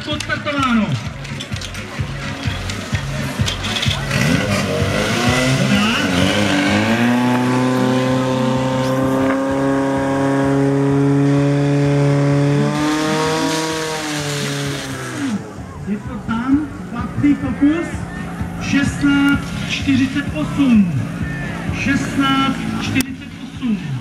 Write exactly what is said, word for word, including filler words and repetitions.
čas odstartováno. Je to tam, chlapný pokus, šestnáct čtyřicet osm. šestnáct čtyřicet osm.